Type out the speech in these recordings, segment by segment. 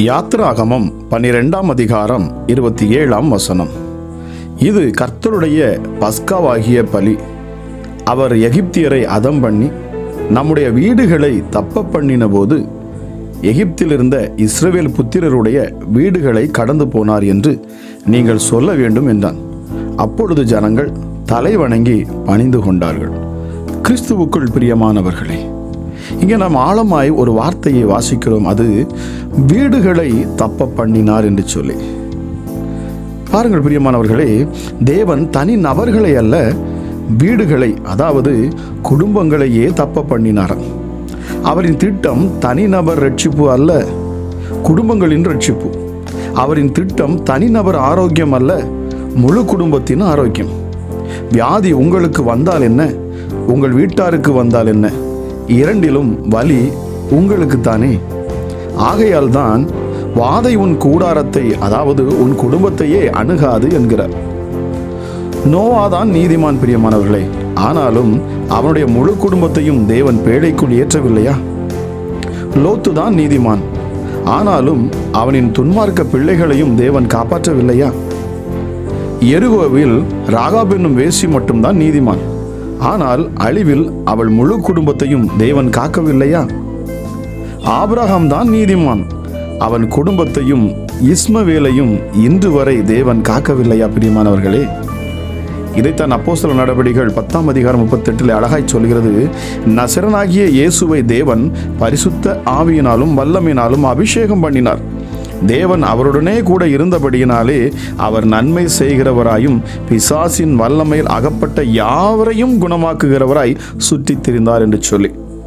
யாத்திராகமம் 12ஆம் அதிகாரம் 27ஆம் வசனம். இது கர்த்தருடைய பஸ்காவாகிய பலி. அவர் எகிப்தியரை அதம் பண்ணி நம்முடைய வீடுகளை தப்ப பண்ணின போது எகிப்தில் இருந்த இஸ்ரவேல் புத்திரருடைய வீடுகளை கடந்து போனார் என்று நீங்கள் சொல்ல வேண்டும் என்றான். அப்பொழுது ஜனங்கள் தலை வணங்கி பணிந்து கொண்டார்கள். கிறிஸ்துவுக்குள் பிரியமானவர்களே, இங்கே நாம் ஆழமாய் ஒரு வார்த்தையை வாசிக்கிறோம். அது வீடுகளை தப்ப பண்ணினார் என்று சொல்லி. பாருங்கள் பிரியமானவர்களே, தேவன் தனி நபர்களை அல்ல, வீடுகளை, அதாவது குடும்பங்களையே தப்ப பண்ணினாராம். அவரின் திட்டம் தனிநபர் ரட்சிப்பு அல்ல, குடும்பங்களின் ரட்சிப்பு. அவரின் திட்டம் தனிநபர் ஆரோக்கியம் அல்ல, முழு குடும்பத்தின் ஆரோக்கியம். வியாதி உங்களுக்கு வந்தால் என்ன, உங்கள் வீட்டாருக்கு வந்தால் என்ன, இரண்டிலும் வலி உங்களுக்குத்தானே. ஆகையால் தான் வாதை உன் கூடாரத்தை, அதாவது உன் குடும்பத்தையே அணுகாது என்கிறார். நோவாதான் நீதிமான் பிரியமானவர்களே, ஆனாலும் அவனுடைய முழு குடும்பத்தையும் தேவன் பேழைக்குள் ஏற்றவில்லையா? லோத்து தான் நீதிமான், ஆனாலும் அவனின் துன்மார்க்க பிள்ளைகளையும் தேவன் காப்பாற்றவில்லையா? எரிகோவில் ராகாப் என்னும் வேசி மட்டும்தான் நீதிமான், ஆனால் அழிவில் அவள் முழு குடும்பத்தையும் தேவன் காக்கவில்லையா? ஆபிரகாம் தான் நீதிமான், அவன் குடும்பத்தையும் இஸ்மவேலையும் இன்று வரை தேவன் காக்கவில்லையா? பிரியமானவர்களே, இதைத்தான் அப்போஸ்தலர் நடவடிக்கைகள் 10ஆம் அதிகாரம் 38 அழகாய் சொல்கிறது. நசரனாகிய இயேசுவை தேவன் பரிசுத்த ஆவியினாலும் வல்லமையினாலும் அபிஷேகம் பண்ணினார். தேவன் அவருடனே கூட இருந்தபடியினாலே அவர் நன்மை செய்கிறவராயும் பிசாசின் வல்லமையில் அகப்பட்ட யாவரையும் குணமாக்குகிறவராய் சுற்றித் திரிந்தார் என்று சொல்லி.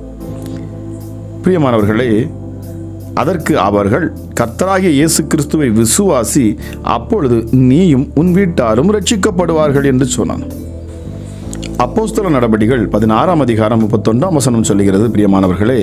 பிரியமானவர்களே, அதற்கு அவர்கள் கர்த்தராகிய இயேசு கிறிஸ்துவை விசுவாசி, அப்பொழுது நீயும் உன் வீட்டாரும் ரட்சிக்கப்படுவார்கள் என்று சொன்னான். அப்போஸ்தலர் நடபடிகள் 16ஆம் அதிகாரம் 31ஆம் வசனம் சொல்லுகிறது. பிரியமானவர்களே,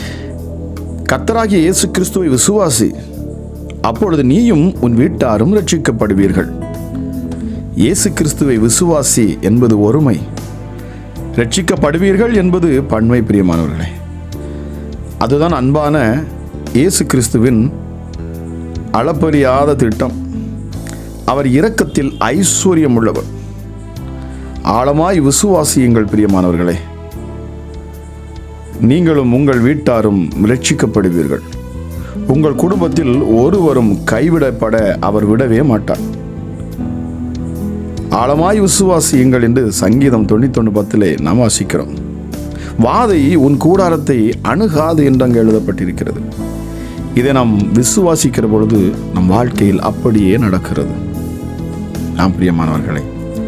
கர்த்தராகிய இயேசு கிறிஸ்துவை விசுவாசி, அப்பொழுது நீயும் உன் வீட்டாரும் ரட்சிக்கப்படுவீர்கள். இயேசு கிறிஸ்துவை விசுவாசி என்பது ஒருமை, ரட்சிக்கப்படுவீர்கள் என்பது பன்மை. பிரியமானவர்களே, அதுதான் அன்பான இயேசு கிறிஸ்துவின் அளப்பரியாத திட்டம். அவர் இரக்கத்தில் ஐஸ்வர்யம் உள்ளவர். ஆழமாய் விசுவாசியுங்கள் பிரியமானவர்களே, நீங்களும் உங்கள் வீட்டாரும் ரட்சிக்கப்படுவீர்கள். உங்கள் குடும்பத்தில் ஒருவரும் கைவிடப்பட அவர் விடவே மாட்டார். ஆழமாய் விசுவாசியுங்கள் என்று சங்கீதம் 91:10 நாம் வாசிக்கிறோம். வாதை உன் கூடாரத்தை அணுகாது என்று அங்கு எழுதப்பட்டிருக்கிறது. இதை நாம் விசுவாசிக்கிற பொழுது நம் வாழ்க்கையில் அப்படியே நடக்கிறது. நாம் பிரியமானவர்களே,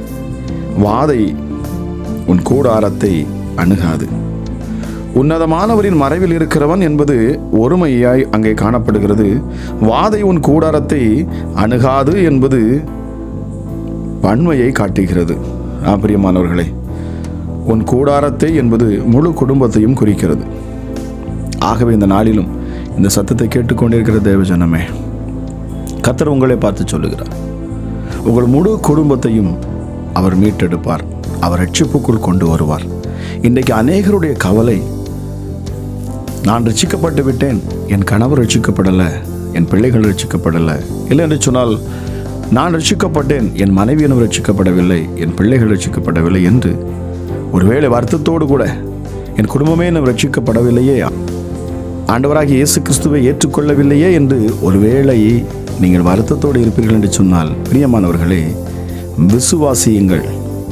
வாதை உன் கூடாரத்தை அணுகாது. உன்னதமானவரின் மறைவில் இருக்கிறவன் என்பது ஒருமையாய் அங்கே காணப்படுகிறது. வாதை உன் கூடாரத்தை அணுகாது என்பது பன்மையை காட்டுகிறது. பிரியமானவர்களே, உன் கூடாரத்தை என்பது முழு குடும்பத்தையும் குறிக்கிறது. ஆகவே இந்த நாளிலும் இந்த சத்தத்தை கேட்டுக்கொண்டிருக்கிற தேவஜனமே, கர்த்தர் உங்களை பார்த்து சொல்லுகிறார், உங்கள் முழு குடும்பத்தையும் அவர் மீட்டெடுப்பார், அவர் ரட்சிப்புக்குள் கொண்டு வருவார். இன்றைக்கு அநேகருடைய கவலை, நான் ரட்சிக்கப்பட்டு விட்டேன், என் கணவர் ரட்சிக்கப்படலை, என் பிள்ளைகள் ரட்சிக்கப்படலை. இல்லை என்று சொன்னால், நான் ரட்சிக்கப்பட்டேன், என் மனைவியினும் ரட்சிக்கப்படவில்லை, என் பிள்ளைகள் ரட்சிக்கப்படவில்லை என்று ஒருவேளை வருத்தத்தோடு கூட, என் குடும்பமே இன்னும் ரட்சிக்கப்படவில்லையே, ஆண்டவராகிய இயேசு கிறிஸ்துவை ஏற்றுக்கொள்ளவில்லையே என்று ஒருவேளை நீங்கள் வருத்தத்தோடு இருப்பீர்கள் என்று சொன்னால், பிரியமானவர்களே, விசுவாசியுங்கள்.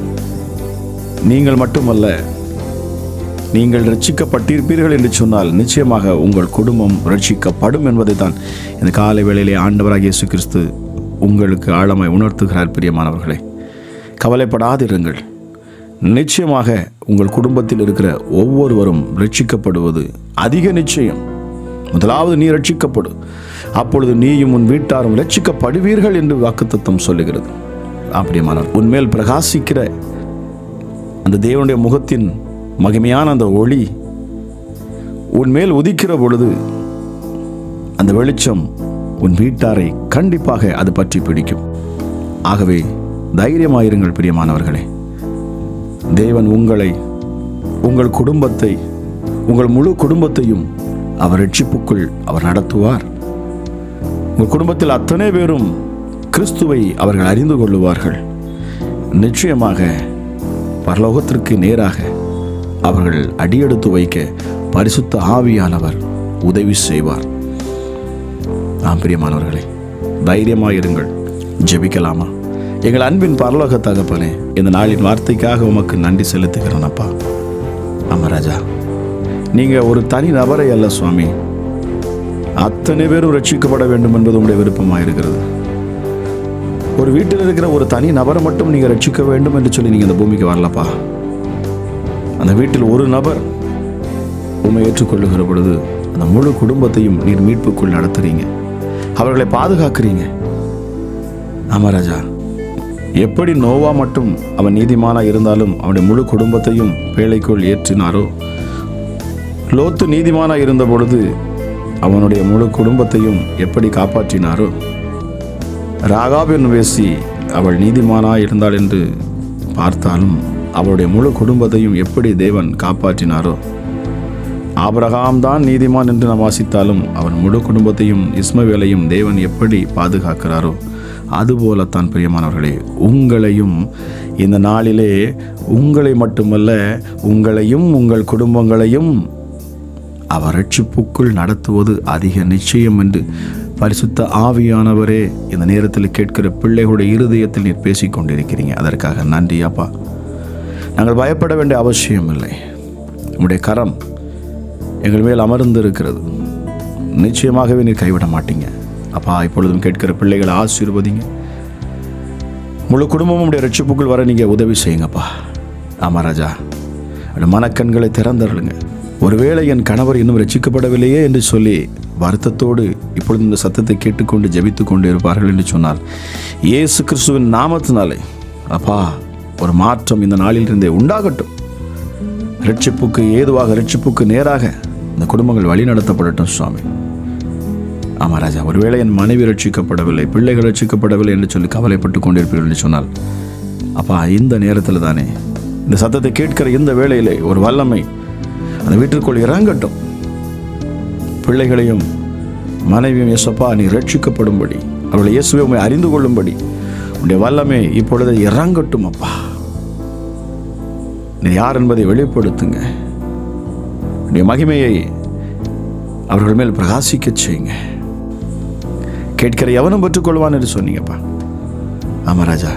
நீங்கள் மட்டுமல்ல, நீங்கள் ரட்சிக்கப்பட்டிருப்பீர்கள் என்று சொன்னால் நிச்சயமாக உங்கள் குடும்பம் ரட்சிக்கப்படும் என்பதை தான் இந்த காலை வேளையிலே ஆண்டவராகிய இயேசு கிறிஸ்து உங்களுக்கு ஆழமாய் உணர்த்துகிறார். பிரியமானவர்களே, கவலைப்படாதிருங்கள். நிச்சயமாக உங்கள் குடும்பத்தில் இருக்கிற ஒவ்வொருவரும் ரட்சிக்கப்படுவது அதிக நிச்சயம். முதலாவது நீ ரட்சிக்கப்படு, அப்பொழுது நீயும் உன் வீட்டாரும் ரட்சிக்கப்படுவீர்கள் என்று வாக்குத்தத்தம் சொல்லுகிறது. பிரியமானவர், உன்மேல் பிரகாசிக்கிற அந்த தேவனுடைய முகத்தின் மகிமையான அந்த ஒளி உன்மேல் உதிக்கிற பொழுது அந்த வெளிச்சம் உன் வீட்டாரை கண்டிப்பாக அது பற்றி பிடிக்கும். ஆகவே தைரியமாயிருங்கள் பிரியமானவர்களே. தேவன் உங்களை, உங்கள் குடும்பத்தை, உங்கள் முழு குடும்பத்தையும் அவர் ரட்சிப்புக்குள் அவர் நடத்துவார். உங்கள் குடும்பத்தில் அத்தனை பேரும் கிறிஸ்துவை அவர்கள் அறிந்து கொள்ளுவார்கள். நிச்சயமாக பரலோகத்திற்கு நேராக அவர்கள் அடியெடுத்து வைக்க பரிசுத்த ஆவியானவர் உதவி செய்வார். பிரியமானவர்களே, தைரியமாயிருங்கள். ஜெபிக்கலாமா? எங்கள் அன்பின் பரலோக தகப்பனே, இந்த நாளின் வார்த்தைக்காக உமக்கு நன்றி செலுத்துகிறேன் அப்பா. ராஜா, நீங்கள் ஒரு தனி நபரை அல்ல சுவாமி, அத்தனை பேரும் ரட்சிக்கப்பட வேண்டும் என்பது உங்களுடைய விருப்பமாக இருக்கிறது. ஒரு வீட்டில் இருக்கிற ஒரு தனி நபரை மட்டும் நீங்கள் ரட்சிக்க வேண்டும் என்று சொல்லி நீங்கள் இந்த பூமிக்கு வரலப்பா. அந்த வீட்டில் ஒரு நபர் உண்மை ஏற்றுக்கொள்ளுகிற பொழுது அந்த முழு குடும்பத்தையும் நீர் மீட்புக்குள் நடத்துறீங்க, அவர்களை பாதுகாக்கிறீங்க. ராஜா, எப்படி நோவா மட்டும் அவன் நீதிமானா இருந்தாலும் அவனுடைய முழு குடும்பத்தையும் பேழைக்குள் ஏற்றினாரோ, லோத்து நீதிமானா இருந்த பொழுது அவனுடைய முழு குடும்பத்தையும் எப்படி காப்பாற்றினாரோ, ராகாப் என்னும் வேசி அவள் நீதிமானா இருந்தாள் என்று பார்த்தாலும் அவளுடைய முழு குடும்பத்தையும் எப்படி தேவன் காப்பாற்றினாரோ, ஆபிரகாம் தான் நீதிமான் என்று நாம் வாசித்தாலும் அவன் முழு குடும்பத்தையும் இஸ்மவேலையும் தேவன் எப்படி பாதுகாக்கிறாரோ, அதுபோலத்தான் பிரியமானவர்களே, உங்களையும் இந்த நாளிலே உங்களை மட்டுமல்ல உங்களையும் உங்கள் குடும்பங்களையும் அவர் ரட்சிப்புக்குள் நடத்துவது அதிக நிச்சயம் என்று பரிசுத்த ஆவியானவரே இந்த நேரத்தில் கேட்கிற பிள்ளைகளுடைய இருதயத்தில் நீர் பேசிக்கொண்டிருக்கிறீங்க. அதற்காக நன்றி அப்பா. நாங்கள் பயப்பட வேண்டிய அவசியம் இல்லை. உங்களுடைய கரம் எங்கள் மேல் அமர்ந்து இருக்கிறது. நிச்சயமாகவே நீர் கைவிட மாட்டீங்க அப்பா. இப்பொழுதும் கேட்கிற பிள்ளைகளை ஆசீர்வதிங்க. முழு குடும்பமும் உடைய ரட்சிப்புக்குள் வர நீங்கள் உதவி செய்யுங்கப்பா. ராஜா, மனக்கண்களை திறந்தருளுங்க. ஒருவேளை என் கணவர் இன்னும் ரட்சிக்கப்படவில்லையே என்று சொல்லி வருத்தத்தோடு இப்பொழுது இந்த சத்தத்தை கேட்டுக்கொண்டு ஜெபித்து கொண்டு இருப்பார்கள் என்று சொன்னால், இயேசு கிறிஸ்துவின் நாமத்தினாலே அப்பா ஒரு மாற்றம் இந்த நாளில் இருந்தே உண்டாகட்டும். ரட்சிப்புக்கு ஏதுவாக, ரட்சிப்புக்கு நேராக இந்த குடும்பங்கள் வழி நடத்தப்படட்டும் சுவாமி. ராஜா, ஒருவேளை என் மனைவி ரட்சிக்கப்படவில்லை, பிள்ளைகள் ரட்சிக்கப்படவில்லை என்று சொல்லி கவலைப்பட்டு கொண்டிருப்பீர்கள் என்று சொன்னால், அப்பா இந்த நேரத்தில் தானே, இந்த சத்தத்தை கேட்கிற இந்த வேளையிலே ஒரு வல்லமை அந்த வீட்டிற்குள் இறங்கட்டும். பிள்ளைகளையும் மனைவியும் இயேசுப்பா நீ ரட்சிக்கப்படும்படி, அவர்களை இயேசுவை உண்மை அறிந்து கொள்ளும்படி உன்னுடைய வல்லமை இப்பொழுது இறங்கட்டும் அப்பா. நீ யார் என்பதை வெளிப்படுத்துங்க. உன்னுடைய மகிமையை அவர்கள் மேல் பிரகாசிக்க செய்யுங்க. கேட்கிற எவனும் பெற்றுக்கொள்வான் என்று சொன்னீங்கப்பா. ராஜா,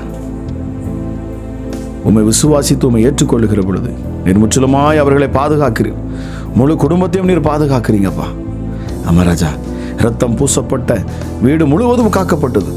உம்மை விசுவாசித்து உம்மை ஏற்றுக்கொள்ளுகிற பொழுது நீர் முற்றிலுமாய் அவர்களை பாதுகாக்கிறீர். முழு குடும்பத்தையும் நீர் பாதுகாக்கிறீங்கப்பா. ராஜா, இரத்தம் பூசப்பட்ட வீடு முழுவதும் காக்கப்பட்டது.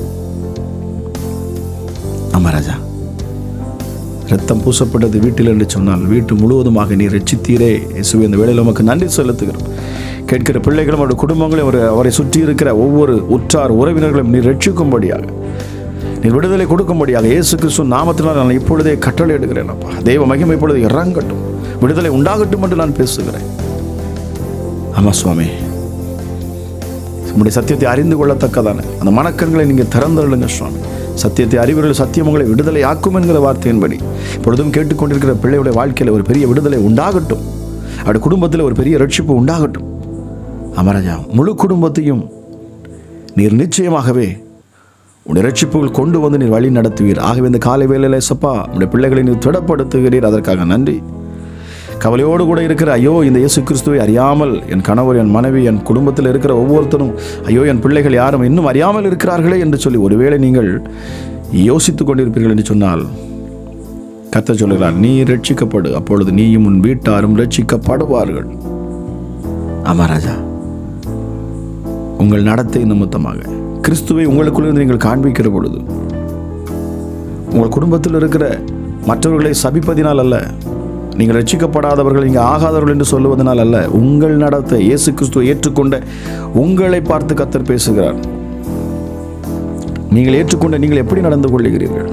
ராஜா, இரத்தம் பூசப்பட்டது வீட்டில் என்று சொன்னால் வீட்டு முழுவதுமாக நீர் ரட்சித்தீரே இயேசுவே. இந்த வேளையில் உமக்கு நன்றி செலுத்துகிறோம். கேட்கிற பிள்ளைகளும் அவருடைய குடும்பங்களையும் அவரை சுற்றி இருக்கிற ஒவ்வொரு உற்றார் உறவினர்களும் நீர் ரட்சிக்கும்படியாக, நீர் விடுதலை கொடுக்கும்படியாக இயேசு கிறிஸ்து நாமத்தினால் நான் இப்பொழுதே கட்டளை எடுக்கிறேன் அப்பா. தெய்வ மகிமை இப்பொழுது இறங்கட்டும், விடுதலை உண்டாகட்டும் என்று நான் பேசுகிறேன். சுவாமி, உங்களுடைய சத்தியத்தை அறிந்து கொள்ளத்தக்கதான அந்த மனக்கண்களை நீங்கள் திறந்தருளுங்க சுவாமி. சத்தியத்தை அறிவர்கள் சத்தியம் உங்களை விடுதலை ஆக்கும் என்கிற வார்த்தையின்படி இப்பொழுதும் கேட்டுக்கொண்டிருக்கிற பிள்ளையுடைய வாழ்க்கையில் ஒரு பெரிய விடுதலை உண்டாகட்டும். அவருடைய குடும்பத்தில் ஒரு பெரிய ரட்சிப்பு உண்டாகட்டும். ராஜா, முழு குடும்பத்தையும் நீர் நிச்சயமாகவே உடைய ரட்சிப்புகள் கொண்டு வந்து நீர் வழி நடத்துவீர். ஆகவே இந்த காலை வேளையிலே சப்பா உடைய பிள்ளைகளை நீர் திடப்படுத்துகிறீர். அதற்காக நன்றி. கவலையோடு கூட இருக்கிற ஐயோ இந்த இயேசு கிறிஸ்துவை அறியாமல் என் கணவர், என் மனைவி, என் குடும்பத்தில் இருக்கிற ஒவ்வொருத்தரும் ஐயோ என் பிள்ளைகள் யாரும் இன்னும் அறியாமல் இருக்கிறார்களே என்று சொல்லி ஒருவேளை நீங்கள் யோசித்துக் கொண்டிருப்பீர்கள் என்று சொன்னால், கர்த்தர் சொல்லுகிறார், நீ ரட்சிக்கப்படு, அப்பொழுது நீயும் உன் வீட்டாரும் ரட்சிக்கப்படுவார்கள். ராஜா, உங்கள் நடத்தை நிமித்தமாக கிறிஸ்துவை உங்களுக்குள்ளிருந்து நீங்கள் காண்பிக்கிற பொழுது உங்கள் குடும்பத்தில் இருக்கிற மற்றவர்களை சபிப்பதினால் அல்ல, நீங்கள் ரட்சிக்கப்படாதவர்கள் இங்கே ஆகாதவர்கள் என்று சொல்லுவதனால் அல்ல, உங்கள் நடத்தை இயேசு கிறிஸ்துவை ஏற்றுக்கொண்ட உங்களை பார்த்து கர்த்தர் பேசுகிறார். நீங்கள் ஏற்றுக்கொண்ட நீங்கள் எப்படி நடந்து கொள்ளுகிறீர்கள்?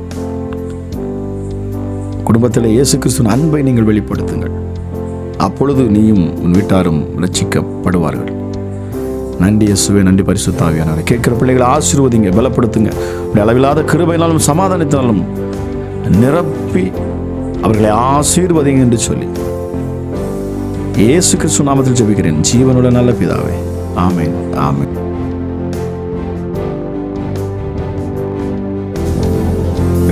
குடும்பத்தில் இயேசு கிறிஸ்துவின் அன்பை நீங்கள் வெளிப்படுத்துங்கள். அப்பொழுது நீயும் உன் வீட்டாரும் ரட்சிக்கப்படுவார்கள். நன்றி இயேசுவே, நன்றி பரிசுத்த ஆவியானவரே. கேட்கிற பிள்ளைகளை ஆசீர்வதிங்க, பலப்படுத்துங்க. அளவில்லாத கிருபையினாலும் சமாதானத்தினாலும் நிரப்பி அவர்களை ஆசீர்வதிங்க என்று சொல்லி இயேசு கிறிஸ்து நாமத்தில் ஜெபிக்கிறேன் ஜீவனுள்ள நல்ல பிதாவே. ஆமென், ஆமென்.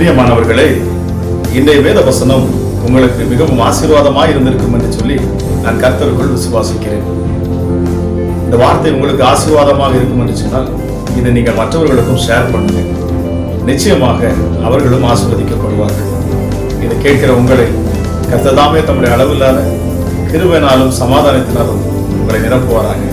பிரியமானவர்களே, இன்றைய வேத வசனம் உங்களுக்கு மிகவும் ஆசீர்வாதமாக இருந்திருக்கும் என்று சொல்லி நான் கர்த்தருக்குள் விசுவாசிக்கிறேன். இந்த வார்த்தை உங்களுக்கு ஆசீர்வாதமாக இருக்கும் என்று சொன்னால் இதை நீங்கள் மற்றவர்களுக்கும் ஷேர் பண்ணுங்க. நிச்சயமாக அவர்களும் ஆசீர்வதிக்கப்படுவார்கள். இதை கேட்கிற உங்களை கர்த்தர் தாமே தம்முடைய அளவில்லாத கிருபையினாலும் சமாதானத்தினாலும் உங்களை நிரப்புவாராக.